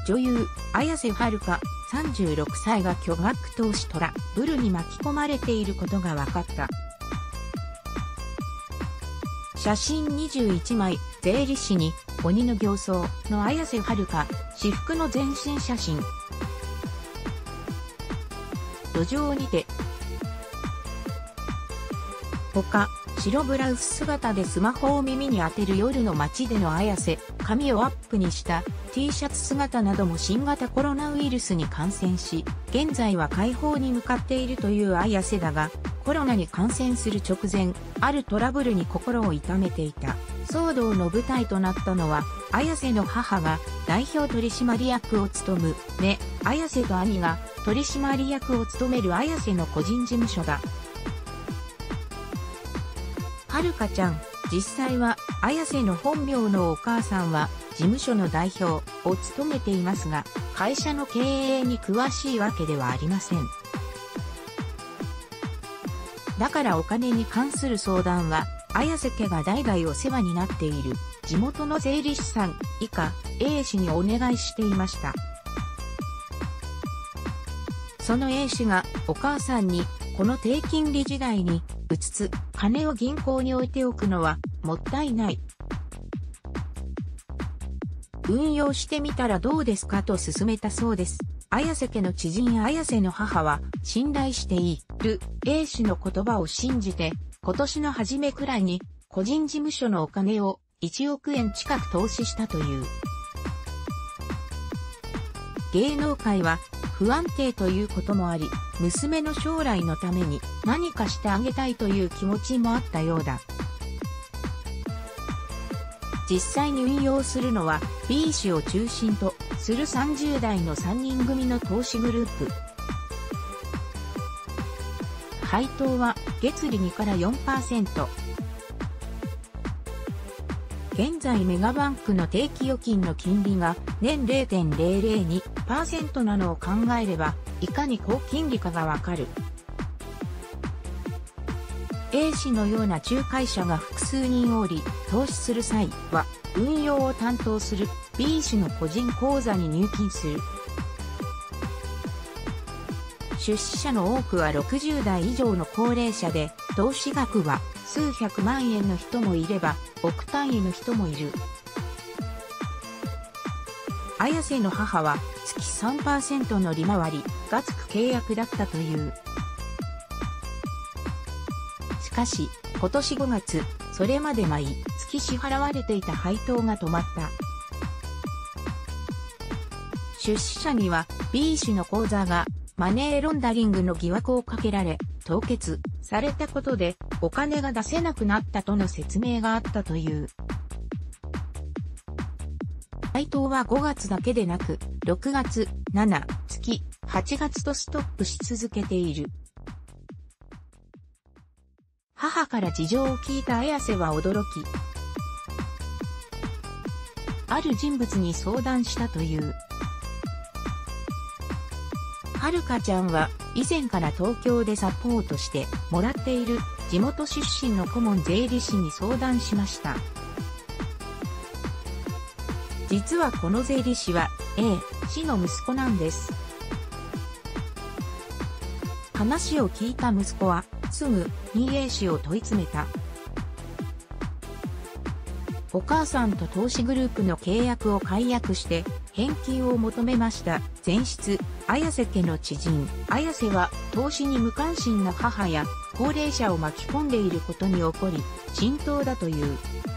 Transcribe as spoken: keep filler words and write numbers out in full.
女優、綾瀬はるか、さんじゅうろくさいが巨額投資トラブルに巻き込まれていることが分かった。写真にじゅういちまい、税理士に、鬼の形相の綾瀬はるか、私服の全身写真。路上にて。他、白ブラウス姿でスマホを耳に当てる夜の街での綾瀬、髪をアップにした T シャツ姿なども新型コロナウイルスに感染し、現在は快方に向かっているという綾瀬だが、コロナに感染する直前、あるトラブルに心を痛めていた。騒動の舞台となったのは、綾瀬の母が代表取締役を務む、ね、綾瀬と兄が取締役を務める綾瀬の個人事務所だ。はるかちゃん、実際は綾瀬の本名のお母さんは事務所の代表を務めていますが、会社の経営に詳しいわけではありません。だからお金に関する相談は、綾瀬家が代々お世話になっている地元の税理士さん以下 A 氏にお願いしていました。その A 氏がお母さんにこの低金利時代にうつつ金を銀行に置いておくのはもったいない。運用してみたらどうですかと勧めたそうです。綾瀬家の知人綾瀬の母は信頼している A 氏の言葉を信じて今年の初めくらいに個人事務所のお金をいちおくえん近く投資したという。芸能界は不安定ということもあり、娘の将来のために何かしてあげたいという気持ちもあったようだ。実際に運用するのは B 氏を中心とするさんじゅうだいのさんにん組の投資グループ。配当は月利にから よんパーセント。現在メガバンクの定期預金の金利が年 ゼロてんゼロゼロにパーセント なのを考えれば、いかに高金利かがわかる。A 氏のような仲介者が複数人おり、投資する際は、運用を担当する B 氏の個人口座に入金する。出資者の多くはろくじゅうだい以上の高齢者で、投資額は数百万円の人もいれば、億単位の人もいる。綾瀬の母は月 さんパーセント の利回りがつく契約だったという。しかし、今年ごがつ、それまで毎月支払われていた配当が止まった。出資者には B 氏の口座がマネーロンダリングの疑惑をかけられ、凍結されたことでお金が出せなくなったとの説明があったという。配当はごがつだけでなく、ろくがつ、しちがつ、はちがつとストップし続けている。母から事情を聞いた綾瀬は驚き、ある人物に相談したという。はるかちゃんは以前から東京でサポートしてもらっている地元出身の顧問税理士に相談しました。実はこの税理士は A 氏の息子なんです。話を聞いた息子はすぐに A 氏を問い詰めた。お母さんと投資グループの契約を解約して返金を求めました。前室、綾瀬家の知人、綾瀬は投資に無関心な母や高齢者を巻き込んでいることに怒り、浸透だという。